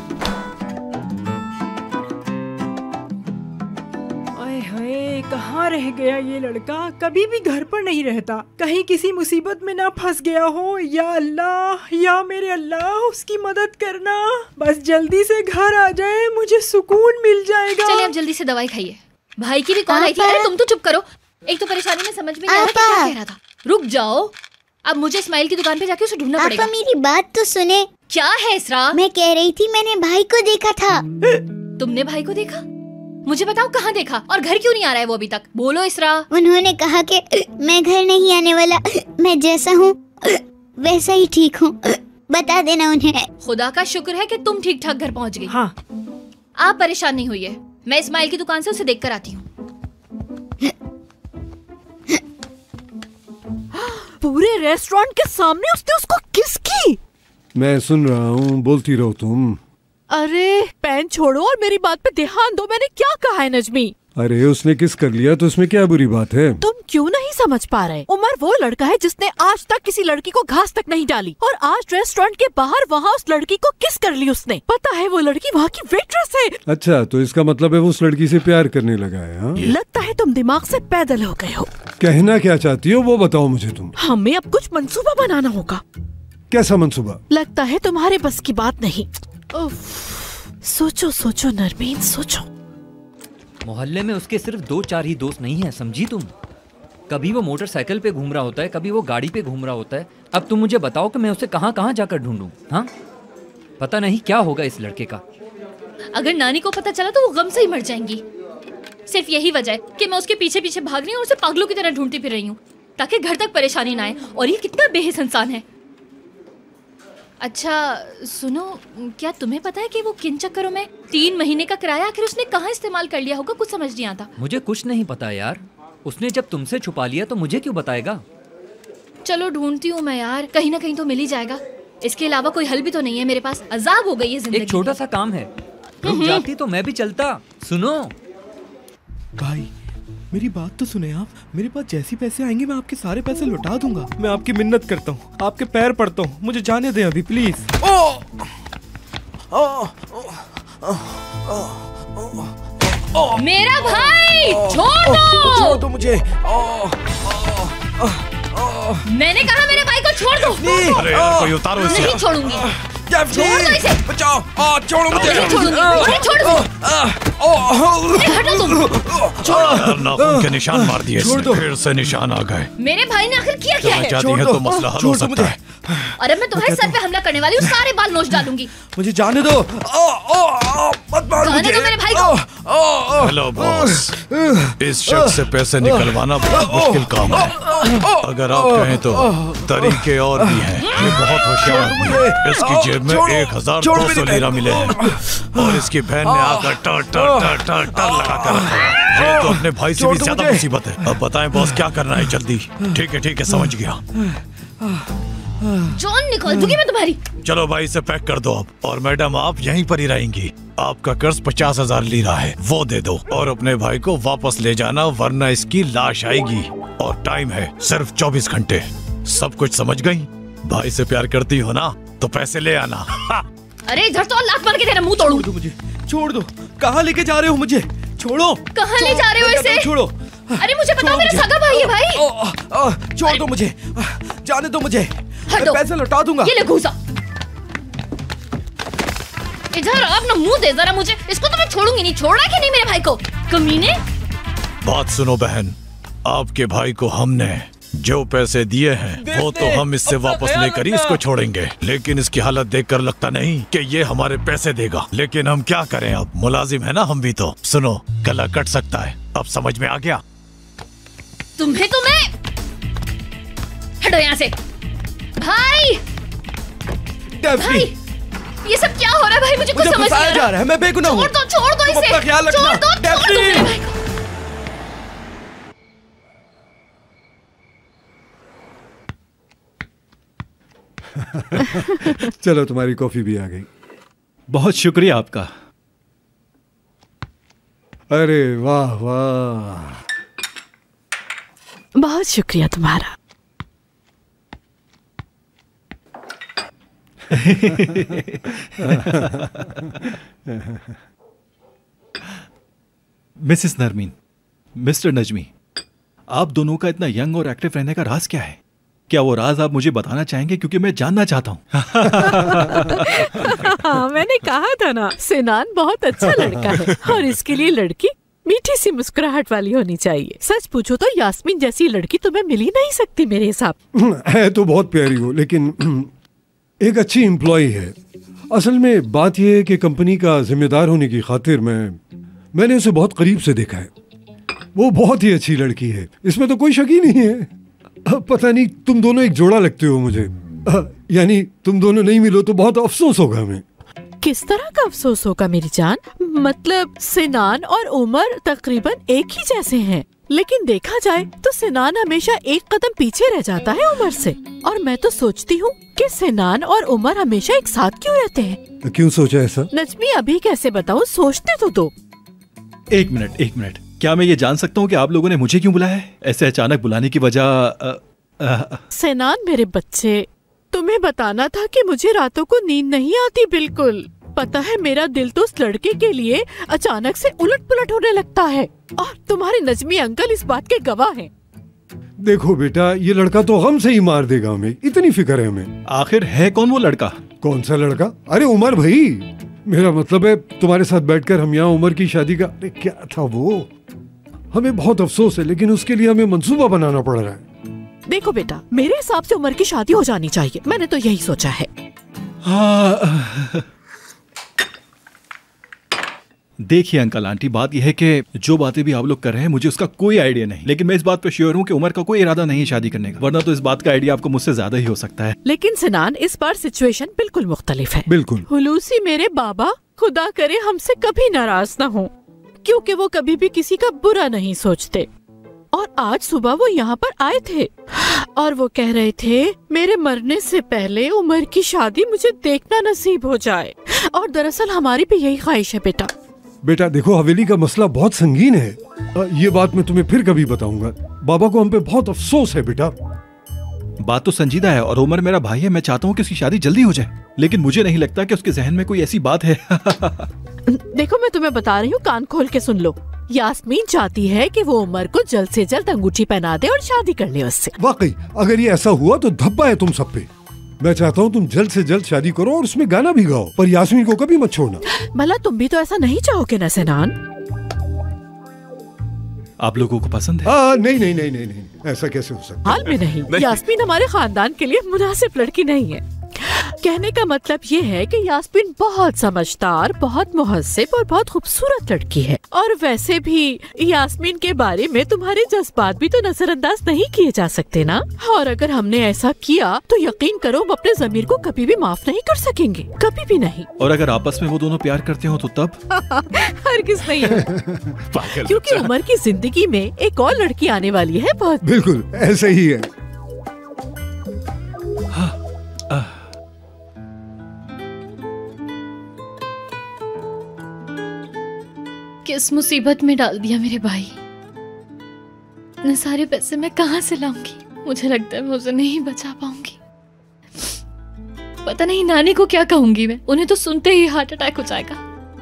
ओए होए, कहाँ रह गया ये लड़का, कभी भी घर पर नहीं रहता, कहीं किसी मुसीबत में ना फंस गया हो। या अल्लाह, या मेरे अल्लाह, उसकी मदद करना। बस जल्दी से घर आ जाए, मुझे सुकून मिल जाएगा। चलिए आप जल्दी से दवाई खाइए। भाई की भी कॉल आई थी। अरे तुम तो चुप करो, एक तो परेशानी में समझ में नहीं आ रहा कि क्या कह रहा था। रुक जाओ, अब मुझे इस्माइल की दुकान पे जाके उसे ढूंढना पड़ेगा। मेरी बात तो सुने। क्या है इसरा? मैं कह रही थी मैंने भाई को देखा था। तुमने भाई को देखा? मुझे बताओ कहाँ देखा, और घर क्यों नहीं आ रहा है वो अभी तक? बोलो इसरा। उन्होंने कहा कि मैं घर नहीं आने वाला, मैं जैसा हूँ वैसा ही ठीक हूँ, बता देना उन्हें। खुदा का शुक्र है कि तुम ठीक ठाक घर पहुँच गई। हाँ। आप परेशान नहीं हुई है, मैं इस्माइल की दुकान से उसे देख कर आती हूँ। पूरे रेस्टोरेंट के सामने उसने उसको किस की? मैं सुन रहा हूँ, बोलती रहो तुम। अरे पेन छोड़ो और मेरी बात पे ध्यान दो, मैंने क्या कहा है नजमी? अरे उसने किस कर लिया तो इसमें क्या बुरी बात है? तुम क्यों नहीं समझ पा रहे? उमर वो लड़का है जिसने आज तक किसी लड़की को घास तक नहीं डाली, और आज रेस्टोरेंट के बाहर वहाँ उस लड़की को किस कर ली उसने। पता है वो लड़की वहाँ की वेट्रेस है। अच्छा, तो इसका मतलब है वो उस लड़की से प्यार करने लगा है? हाँ? लगता है तुम दिमाग से पैदल हो गए हो। कहना क्या चाहती हो वो बताओ मुझे तुम। हमें अब कुछ मंसूबा बनाना होगा। कैसा मंसूबा? लगता है तुम्हारे बस की बात नहीं। सोचो सोचो नरमीन, सोचो। मोहल्ले में उसके सिर्फ दो चार ही दोस्त नहीं हैं, समझी तुम? कभी वो मोटरसाइकिल पे घूम रहा होता है, कभी वो गाड़ी पे घूम रहा होता है। अब तुम मुझे बताओ कि मैं उसे कहाँ कहाँ जाकर ढूंढूं? हाँ, पता नहीं क्या होगा इस लड़के का। अगर नानी को पता चला तो वो गम से ही मर जाएंगी। सिर्फ यही वजह है कि मैं उसके पीछे पीछे भाग रही हूँ और उसे पागलों की तरह ढूंढती फिर रही हूँ, ताकि घर तक परेशानी ना आए। और ये कितना बेहिस इंसान है। अच्छा सुनो, क्या तुम्हें पता है कि वो किन चक्करों में तीन महीने का किराया आखिर उसने कहाँ इस्तेमाल कर लिया होगा? कुछ समझ नहीं आता। मुझे कुछ नहीं पता यार, उसने जब तुमसे छुपा लिया तो मुझे क्यों बताएगा? चलो ढूंढती हूँ मैं यार, कहीं ना कहीं तो मिल ही जाएगा। इसके अलावा कोई हल भी तो नहीं है मेरे पास। अजाब हो गई है जिंदगी। एक छोटा सा काम है, रुक जाती तो मैं भी चलता। सुनो भाई, मेरी बात तो सुने आप। मेरे पास जैसी पैसे आएंगे मैं आपके सारे पैसे लौटा दूंगा। मैं आपकी मिन्नत करता हूँ, आपके पैर पड़ता हूँ, मुझे जाने दें अभी प्लीज। ओ! ओ! ओ! ओ! ओ! मेरा भाई छोड़ दो, छोड़ दो मुझे। मैंने कहा मेरे भाई को छोड़ दो। अरे यार कोई उतारो इसे। नहीं छोड़ूंगी। छोड़ दो इसे। बचाओ, आ, छोड़ो मुझे। नहीं छोड़ूंगी, मुझे छोड़ दो। हटो तुम। यार नाखून के निशान मार दिए इसने, फिर से निशान आ गए। मेरे भाई ने आखिर किया क्या है? चाहती है तो मसला हल हो सकता है। अरे मैं तुम्हारे सर पे हमला करने वाली हूँ, सारे बाल नोच डालूंगी। मुझे जाने दो। मत मारो मुझे। दो मेरे भाई को। हेलो बॉस, इस शख्स से पैसे निकलवाना बहुत मुश्किल काम है। अगर आप कहें तो तरीके और भी हैं। ये बहुत होशियार आदमी है। इसकी जेब में एक हजार दो सौ लीरा मिले हैं और इसकी बहन ने आकर टर टर टर टर टर लगा कर रखा है। ये तो अपने भाई से भी ज्यादा मुसीबत है। अब बताएं बॉस क्या करना है जल्दी। ठीक है ठीक है, समझ गया। जॉन निकाल दूंगी मैं तुम्हारी। चलो भाई इसे पैक कर दो आप, और मैडम आप यहीं पर ही रहेंगी। आपका कर्ज पचास हजार लीरा है, वो दे दो और अपने भाई को वापस ले जाना, वरना इसकी लाश आएगी। और टाइम है सिर्फ चौबीस घंटे। सब कुछ समझ गई? भाई से प्यार करती हो ना तो पैसे ले आना। अरे इधर तो लात मार के तेरा मुंह तोड़ूं। छोड़ दो मुझे, छोड़ दो। कहाँ लेके जा रहे हो मुझे? छोड़ो। कहाँ ले जा रहे हो इसे? छोड़ो। अरे मुझे बताओ, मेरा सगा भाई है भाई। छोड़ दो मुझे, जाने दो मुझे। हटो। पैसे लौटा दूंगा। ये ले घूसा। इधर आप ना मुंह दे जरा मुझे। इसको तो मैं छोड़ूंगी नहीं। छोड़ा कि नहीं मेरे भाई को, कमीने? बात सुनो बहन, आपके भाई को हमने जो पैसे दिए हैं वो तो हम इससे वापस लेकर ही इसको छोड़ेंगे, लेकिन इसकी हालत देखकर लगता नहीं कि ये हमारे पैसे देगा। लेकिन हम क्या करें, अब मुलाजिम है ना हम भी तो। सुनो, गला कट सकता है। अब समझ में आ गया? तुम्हें तो मैं। हटो यहाँ से भाई। भाई ये सब क्या हो रहा है भाई? मुझे कुछ समझ नहीं आ जा रहा है। मैं बेगुनाह हूँ। छोड़ दो, छोड़ दो इसे। अपना ख्याल रखना। छोड़ दो, छोड़ दो मेरे भाई को। चलो तुम्हारी कॉफी भी आ गई। बहुत शुक्रिया आपका। अरे वाह वाह, बहुत शुक्रिया तुम्हारा। मिसेस नरमीन, मिस्टर नजमी, आप दोनों का इतना यंग और एक्टिव रहने का राज क्या है? क्या वो राज आप मुझे बताना चाहेंगे, क्योंकि मैं जानना चाहता हूँ। हाँ, मैंने कहा था ना, सिनान बहुत अच्छा लड़का है और इसके लिए लड़की मीठी सी मुस्कुराहट वाली होनी चाहिए। सच पूछो तो यास्मीन जैसी लड़की तुम्हें मिल ही नहीं सकती मेरे हिसाब। है तो बहुत प्यारी हो, लेकिन एक अच्छी एम्प्लॉय है। असल में बात यह है कि कंपनी का जिम्मेदार होने की खातिर मैं मैंने उसे बहुत करीब से देखा है। वो बहुत ही अच्छी लड़की है, इसमें तो कोई शक ही नहीं है। पता नहीं, तुम दोनों एक जोड़ा लगते हो मुझे। यानी तुम दोनों नहीं मिलो तो बहुत अफसोस होगा हमें। किस तरह का अफसोस होगा मेरी जान? मतलब सिनान और उमर तकरीबन एक ही जैसे हैं, लेकिन देखा जाए तो सिनान हमेशा एक कदम पीछे रह जाता है उमर से। और मैं तो सोचती हूँ कि सिनान और उमर हमेशा एक साथ क्यों रहते हैं। क्यों सोचा ऐसा? नजमी, अभी कैसे बताऊँ, सोचते तो दो। एक मिनट एक मिनट क्या मैं ये जान सकता हूँ कि आप लोगों ने मुझे क्यों बुलाया है? ऐसे अचानक बुलाने की वजह? सिनान मेरे बच्चे, तुम्हें बताना था कि मुझे रातों को नींद नहीं आती बिल्कुल। पता है, मेरा दिल तो उस लड़के के लिए अचानक से उलट पुलट होने लगता है, और तुम्हारे नजमी अंकल इस बात के गवाह हैं। देखो बेटा, ये लड़का तो गम से ही मार देगा हमें, इतनी फिक्र है हमें। आखिर है कौन वो लड़का? कौन सा लड़का? अरे उमर भाई, मेरा मतलब है तुम्हारे साथ बैठकर हम यहाँ उमर की शादी का। अरे क्या था वो? हमें बहुत अफसोस है, लेकिन उसके लिए हमें मंसूबा बनाना पड़ रहा है। देखो बेटा, मेरे हिसाब से उमर की शादी हो जानी चाहिए, मैंने तो यही सोचा है। हाँ। देखिए अंकल आंटी, बात यह है कि जो बातें भी आप लोग कर रहे हैं मुझे उसका कोई आइडिया नहीं, लेकिन मैं इस बात पर श्योर हूँ कि उमर का कोई इरादा नहीं शादी करने का, वरना तो इस बात का आइडिया आपको मुझसे ज्यादा ही हो सकता है। लेकिन सिनान, इस बार सिचुएशन बिल्कुल मुख्तलिफ है। बिल्कुल। हुलूसी मेरे बाबा खुदा करे हमसे कभी नाराज ना हो, क्योंकि वो कभी भी किसी का बुरा नहीं सोचते। और आज सुबह वो यहाँ पर आए थे और वो कह रहे थे मेरे मरने से पहले उमर की शादी मुझे देखना नसीब हो जाए। और दरअसल हमारी भी यही ख्वाहिश है बेटा। बेटा देखो, हवेली का मसला बहुत संगीन है, ये बात मैं तुम्हें फिर कभी बताऊंगा। बाबा को हम पे बहुत अफसोस है बेटा। बात तो संजीदा है और उमर मेरा भाई है, मैं चाहता हूँ कि उसकी शादी जल्दी हो जाए, लेकिन मुझे नहीं लगता कि उसके जहन में कोई ऐसी बात है। देखो, मैं तुम्हें बता रही हूँ, कान खोल के सुन लो। यास्मीन चाहती है कि वो उमर को जल्द से जल्द अंगूठी पहना दे और शादी कर ले उससे। वाकई अगर ये ऐसा हुआ तो धब्बा है तुम सब पे। मैं चाहता हूँ तुम जल्द से जल्द शादी करो और उसमें गाना भी गाओ, पर यास्मीन को कभी मत छोड़ना। भला तुम भी तो ऐसा नहीं चाहोगे ना सिनान? आप लोगों को पसंद है? आ, नहीं नहीं नहीं नहीं नहीं, ऐसा कैसे हो सकता? हाल में नहीं, नहीं। यास्मीन हमारे खानदान के लिए मुनासिब लड़की नहीं है। कहने का मतलब ये है कि यास्मीन बहुत समझदार, बहुत मुहस्सिब और बहुत खूबसूरत लड़की है। और वैसे भी यास्मीन के बारे में तुम्हारे जज्बात भी तो नजरअंदाज नहीं किए जा सकते ना। और अगर हमने ऐसा किया तो यकीन करो हम अपने ज़मीर को कभी भी माफ नहीं कर सकेंगे, कभी भी नहीं। और अगर आपस में वो दोनों प्यार करते हो तो तब? हरगिज़ नहीं, क्योंकि उमर की जिंदगी में एक और लड़की आने वाली है। बहुत बिल्कुल ऐसा ही है। किस मुसीबत में डाल दिया मेरे भाई। इतने सारे पैसे मैं कहाँ से लाऊंगी? मुझे लगता है मैं उसे नहीं बचा पाऊंगी। पता नहीं नानी को क्या कहूंगी मैं, उन्हें तो सुनते ही हार्ट अटैक हो जाएगा।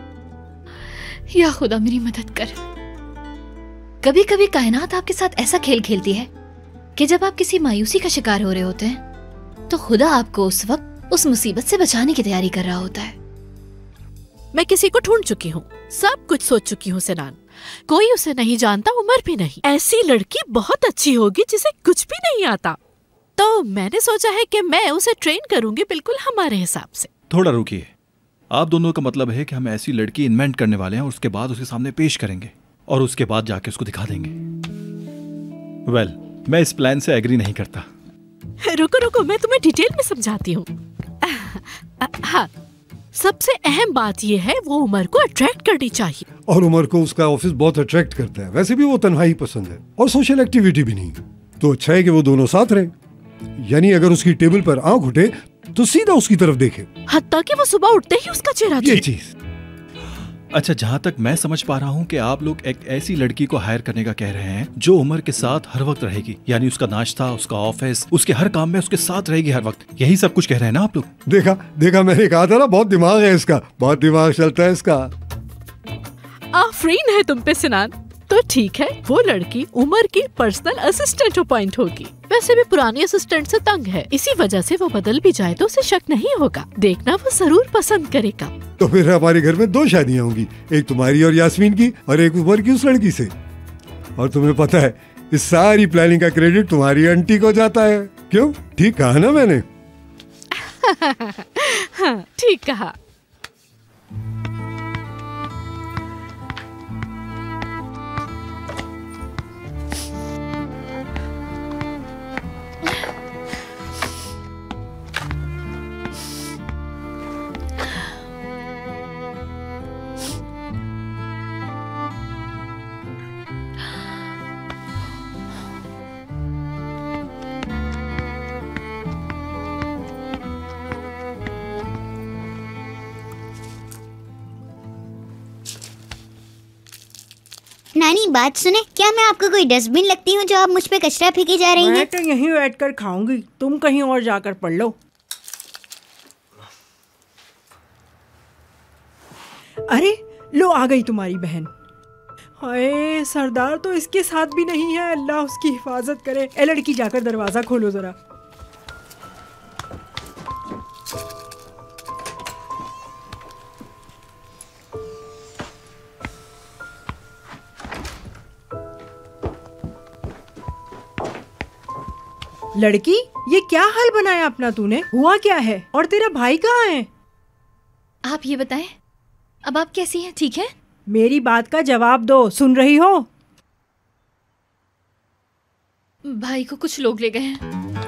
या खुदा मेरी मदद कर। कभी कभी कायनात आपके साथ ऐसा खेल खेलती है कि जब आप किसी मायूसी का शिकार हो रहे होते हैं तो खुदा आपको उस वक्त उस मुसीबत से बचाने की तैयारी कर रहा होता है। मैं किसी को ढूंढ चुकी हूँ, सब कुछ सोच चुकी हूँ सिनान। कोई उसे नहीं जानता, उमर भी नहीं। ऐसी लड़की बहुत अच्छी होगी जिसे कुछ भी नहीं आता। तो मैंने सोचा है कि मैं उसे ट्रेन करूंगी बिल्कुल हमारे हिसाब से। थोड़ा रुकिए, आप दोनों का मतलब है कि हम ऐसी लड़की इन्वेंट करने वाले हैं और उसके बाद उसके सामने पेश करेंगे और उसके बाद जाके उसको दिखा देंगे। वेल well, मैं इस प्लान से एग्री नहीं करता। रुको रुको, मैं तुम्हें डिटेल में समझाती हूँ। हाँ, सबसे अहम बात यह है वो उमर को अट्रैक्ट करनी चाहिए। और उमर को उसका ऑफिस बहुत अट्रैक्ट करता है। वैसे भी वो तन्हाई पसंद है और सोशल एक्टिविटी भी नहीं, तो अच्छा है कि वो दोनों साथ रहे। यानी अगर उसकी टेबल पर आंख उठे तो सीधा उसकी तरफ देखे, हत्ता कि वो सुबह उठते ही उसका चेहरा ये चीज। अच्छा, जहाँ तक मैं समझ पा रहा हूँ कि आप लोग एक ऐसी लड़की को हायर करने का कह रहे हैं जो उमर के साथ हर वक्त रहेगी, यानी उसका नाश्ता, उसका ऑफिस, उसके हर काम में उसके साथ रहेगी हर वक्त। यही सब कुछ कह रहे हैं ना आप लोग? देखा देखा, मैंने कहा था ना, बहुत दिमाग है इसका, बहुत दिमाग चलता है इसका। आफरीन है तुम पे सिनान, तो ठीक है, वो लड़की उमर की पर्सनल असिस्टेंट अपॉइंट होगी। वैसे भी पुरानी असिस्टेंट से तंग है, इसी वजह से वो बदल भी जाए तो उसे शक नहीं होगा। देखना वो जरूर पसंद करेगा। तो फिर हमारे घर में दो शादियां होंगी, एक तुम्हारी और यास्मीन की और एक उमर की उस लड़की से। और तुम्हें पता है इस सारी प्लानिंग का क्रेडिट तुम्हारी आंटी को जाता है। क्यों, ठीक कहा ना मैंने? हाँ, ठीक कहा। नानी बात सुने, क्या मैं आपको कोई डस्टबिन लगती हूँ जो आप मुझ पे कचरा फेंके जा रही हैं? मैं तो यहीं बैठ कर खाऊंगी, तुम कहीं और जाकर पढ़ लो। अरे लो, आ गई तुम्हारी बहन। हाय, सरदार तो इसके साथ भी नहीं है, अल्लाह उसकी हिफाजत करे। ए लड़की, जाकर दरवाजा खोलो जरा। लड़की, ये क्या हाल बनाया अपना तूने? हुआ क्या है? और तेरा भाई कहाँ है? आप ये बताएं, अब आप कैसी हैं? ठीक है? मेरी बात का जवाब दो, सुन रही हो? भाई को कुछ लोग ले गए हैं।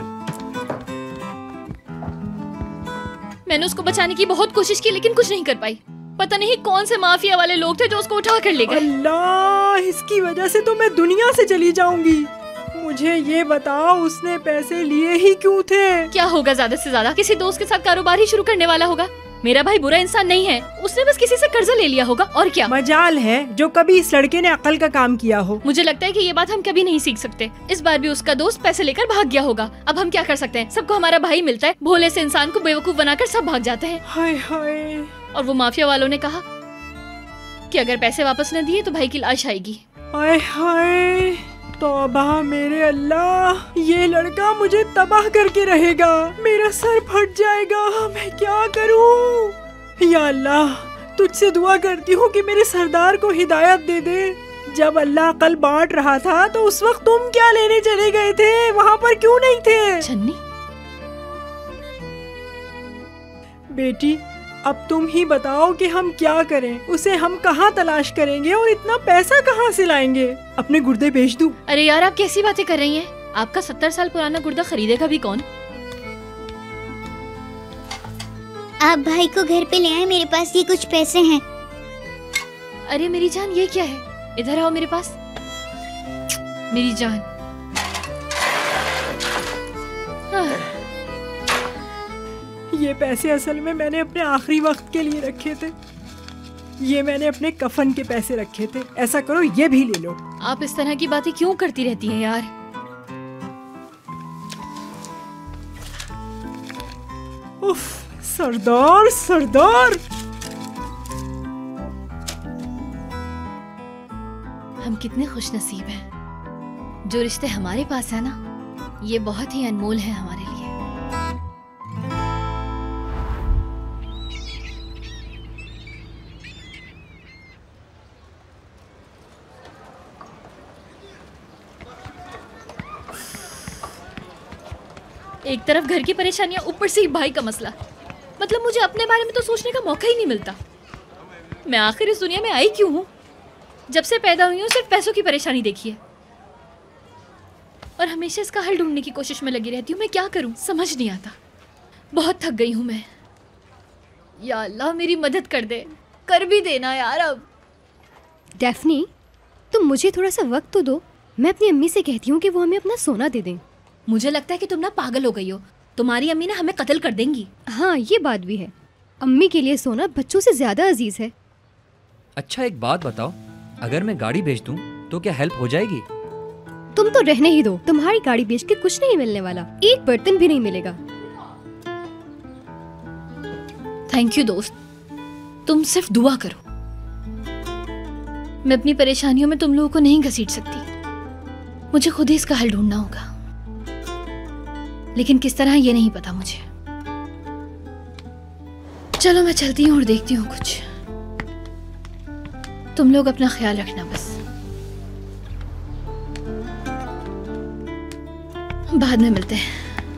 मैंने उसको बचाने की बहुत कोशिश की लेकिन कुछ नहीं कर पाई। पता नहीं कौन से माफिया वाले लोग थे जो उसको उठा कर ले गए। अल्लाह, इसकी वजह से तो मैं दुनिया से चली जाऊंगी। मुझे ये बताओ, उसने पैसे लिए ही क्यों थे? क्या होगा, ज्यादा से ज्यादा किसी दोस्त के साथ कारोबार ही शुरू करने वाला होगा। मेरा भाई बुरा इंसान नहीं है, उसने बस किसी से कर्जा ले लिया होगा। और क्या मजाल है जो कभी इस लड़के ने अकल का काम किया हो। मुझे लगता है कि ये बात हम कभी नहीं सीख सकते। इस बार भी उसका दोस्त पैसे लेकर भाग गया होगा। अब हम क्या कर सकते हैं? सबको हमारा भाई मिलता है, भोले से इंसान को बेवकूफ बनाकर सब भाग जाते हैं। हाय हाय। और वो माफिया वालों ने कहा कि अगर पैसे वापस न दिए तो भाई की लाश आएगी। हाय हाय, तौबा मेरे अल्लाह, ये लड़का मुझे तबाह करके रहेगा। मेरा सर फट जाएगा, मैं क्या करूं? या अल्लाह, तुझसे दुआ करती हूँ कि मेरे सरदार को हिदायत दे दे। जब अल्लाह अकल बांट रहा था तो उस वक्त तुम क्या लेने चले गए थे? वहाँ पर क्यों नहीं थे? छन्नी, बेटी, अब तुम ही बताओ कि हम क्या करें? उसे हम कहाँ तलाश करेंगे और इतना पैसा कहाँ से लाएंगे? अपने गुर्दे बेच दूं? अरे यार, आप कैसी बातें कर रही हैं? आपका सत्तर साल पुराना गुर्दा खरीदेगा भी कौन? आप भाई को घर पे ले आए, मेरे पास ये कुछ पैसे हैं। अरे मेरी जान, ये क्या है? इधर आओ मेरे पास। मेरी जान, ये पैसे असल में मैंने अपने आखिरी वक्त के लिए रखे थे। ये मैंने अपने कफन के पैसे रखे थे। ऐसा करो, ये भी ले लो। आप इस तरह की बातें क्यों करती रहती हैं यार? उफ, सरदार सरदार। हम कितने खुशनसीब हैं। जो रिश्ते हमारे पास है ना, ये बहुत ही अनमोल है हमारे लिए। एक तरफ घर की परेशानियां, ऊपर से भाई का मसला। मतलब मुझे अपने बारे में तो सोचने का मौका ही नहीं मिलता। मैं आखिर इस दुनिया में आई क्यों हूँ? जब से पैदा हुई हूँ सिर्फ पैसों की परेशानी देखी है और हमेशा इसका हल ढूंढने की कोशिश में लगी रहती हूँ। मैं क्या करूँ, समझ नहीं आता। बहुत थक गई हूँ मैं। या अल्लाह, मेरी मदद कर दे, कर भी देना यार। अब डेफनी, तुम मुझे थोड़ा सा वक्त तो दो। मैं अपनी अम्मी से कहती हूँ कि वो हमें अपना सोना दे दें। मुझे लगता है कि तुम ना पागल हो गई हो। तुम्हारी अम्मी ना हमें कत्ल कर देंगी। हाँ, ये बात भी है। अम्मी के लिए सोना बच्चों से ज्यादा अजीज है। अच्छा एक बात बताओ, अगर मैं गाड़ी बेच दूं तो क्या हेल्प हो जाएगी? तुम तो रहने ही दो। तुम्हारी गाड़ी बेच के कुछ नहीं मिलने वाला, एक बर्तन भी नहीं मिलेगा। थैंक यू दोस्त, तुम सिर्फ दुआ करो। मैं अपनी परेशानियों में तुम लोगों को नहीं घसीट सकती, मुझे खुद ही इसका हल ढूंढना होगा। लेकिन किस तरह ये नहीं पता मुझे। चलो मैं चलती हूँ और देखती हूँ कुछ। तुम लोग अपना ख्याल रखना बस। बाद में मिलते हैं।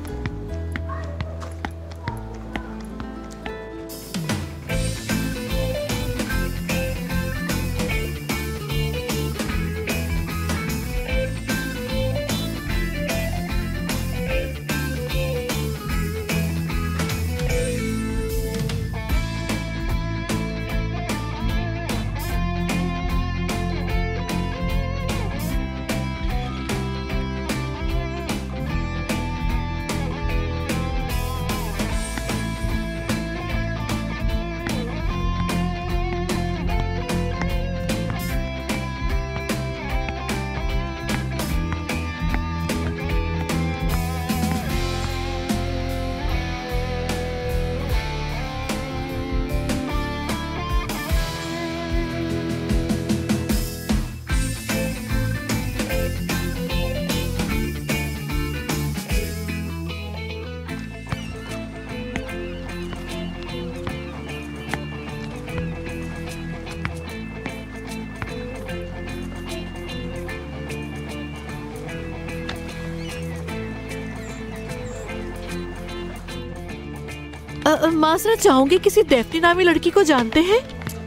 माजरत चाहूंगी, किसी डेफ्नी नामी लड़की को जानते हैं?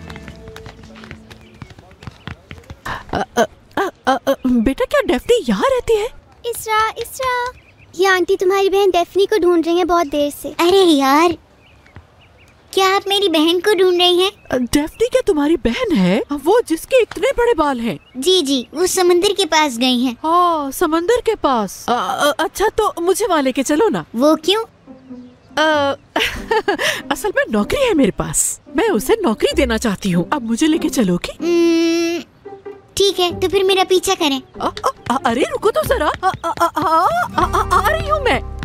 आ, आ, आ, आ, आ, बेटा क्या डेफ्नी यहाँ रहती है? इसरा, इसरा, ये आंटी तुम्हारी बहन डेफ्नी को ढूंढ रही है बहुत देर से। अरे यार, क्या आप मेरी बहन को ढूंढ रही हैं? डेफ्नी क्या तुम्हारी बहन है? वो जिसके इतने बड़े बाल हैं? जी जी, वो समंदर के पास गई हैं। हाँ, समंदर के पास। आ, आ, अच्छा तो मुझे वहाँ लेके चलो ना। वो क्यों? आ, असल में नौकरी है मेरे पास, मैं उसे नौकरी देना चाहती हूँ। अब मुझे लेके चलोगी? ठीक है, तो फिर मेरा पीछा करें। आ, आ, आ, अरे रुको तो जरा, आ, आ, आ, आ, आ, आ, आ रही हूँ मैं।